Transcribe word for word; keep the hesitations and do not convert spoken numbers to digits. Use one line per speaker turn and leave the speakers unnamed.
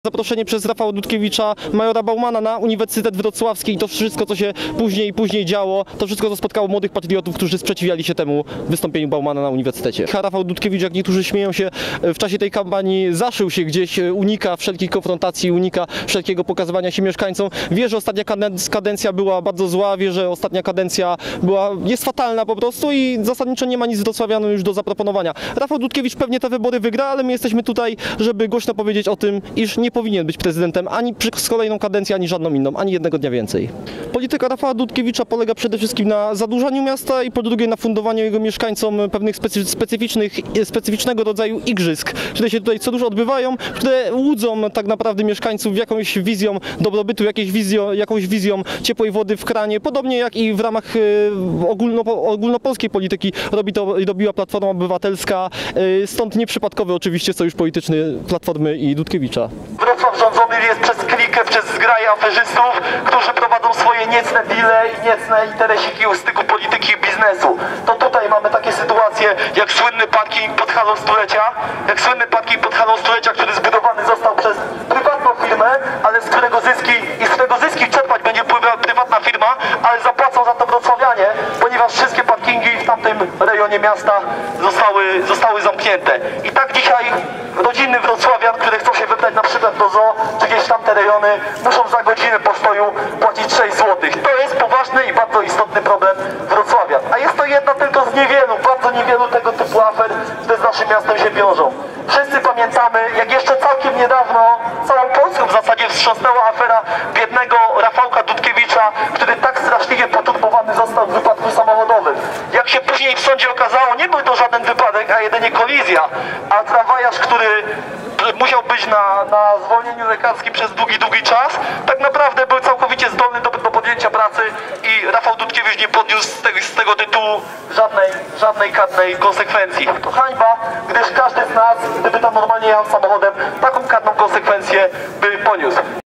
Zaproszenie przez Rafała Dudkiewicza, majora Baumana na Uniwersytet Wrocławski i to wszystko, co się później później działo, to wszystko, co spotkało młodych patriotów, którzy sprzeciwiali się temu wystąpieniu Baumana na uniwersytecie. A Rafał Dudkiewicz, jak niektórzy śmieją się, w czasie tej kampanii zaszył się gdzieś, unika wszelkich konfrontacji, unika wszelkiego pokazywania się mieszkańcom. Wie, że ostatnia kadencja była bardzo zła, wie, że ostatnia kadencja była, jest fatalna po prostu i zasadniczo nie ma nic wrocławianom już do zaproponowania. Rafał Dudkiewicz pewnie te wybory wygra, ale my jesteśmy tutaj, żeby głośno powiedzieć o tym, iż nie powinien być prezydentem ani przez kolejną kadencję, ani żadną inną, ani jednego dnia więcej. Polityka Rafała Dudkiewicza polega przede wszystkim na zadłużaniu miasta i po drugie na fundowaniu jego mieszkańcom pewnych specyficznych, specyficznego rodzaju igrzysk, które się tutaj co dużo odbywają, które łudzą tak naprawdę mieszkańców jakąś wizją dobrobytu, jakąś wizją, jakąś wizją ciepłej wody w kranie, podobnie jak i w ramach ogólno, ogólnopolskiej polityki robi to, robiła Platforma Obywatelska, stąd nieprzypadkowy oczywiście sojusz polityczny Platformy i Dudkiewicza.
Wrocław rządzony jest przez klikę, przez zgraję aferzystów, którzy prowadzą swoje niecne deale i niecne interesiki u styku polityki i biznesu. To tutaj mamy takie sytuacje, jak słynny parking pod halą stulecia, jak słynny parking pod halą stulecia, który zbudowany został przez prywatną firmę, ale z którego zyski i z którego zyski czerpać będzie prywatna firma, ale zapłacą za to wrocławianie, ponieważ wszystkie parkingi w tamtym rejonie miasta zostały, zostały zamknięte. I tak dzisiaj rodziny wrocławian, które chcą się wybrać na przykład do zoo, czy gdzieś tamte rejony, muszą za godzinę postoju płacić sześć złotych. To jest poważny i bardzo istotny problem wrocławian. A jest to jedna tylko z niewielu, bardzo niewielu tego typu afer, które z naszym miastem się wiążą. Wszyscy pamiętamy, jak jeszcze całkiem niedawno całą Polską w zasadzie wstrząsnęła afera biednego Rafałka Dudkiewicza, który tak straszliwie poturbowany został w wypadku samochodowym. Jak się później w sądzie okazało, nie był to żaden wypadek, a jedynie kolizja, a tramwajarz, który musiał być na, na zwolnieniu lekarskim przez długi, długi czas, tak naprawdę był całkowicie zdolny do, do podjęcia pracy i Rafał Dudkiewicz nie podniósł z tego, z tego tytułu żadnej, żadnej karnej konsekwencji. To hańba, gdyż każdy z nas, gdyby tam normalnie jechał samochodem, taką karną konsekwencję by poniósł.